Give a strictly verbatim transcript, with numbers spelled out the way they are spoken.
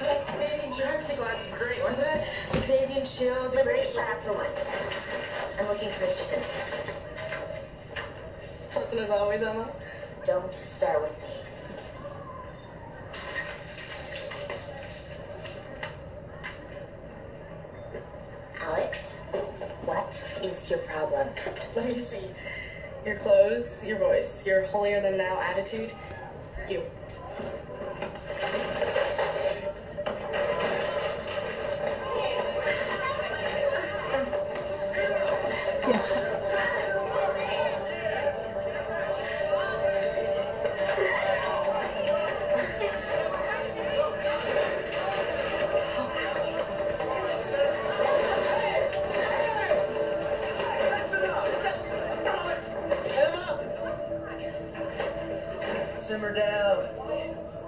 That Canadian geography class was great, wasn't it? The Canadian shield. The great shut up for once. I'm looking for Mister Simpson. Pleasant as always, Emma. Don't start with me. Alex, what is your problem? Let me see. Your clothes, your voice, your holier-than-thou attitude. You. Simmer down.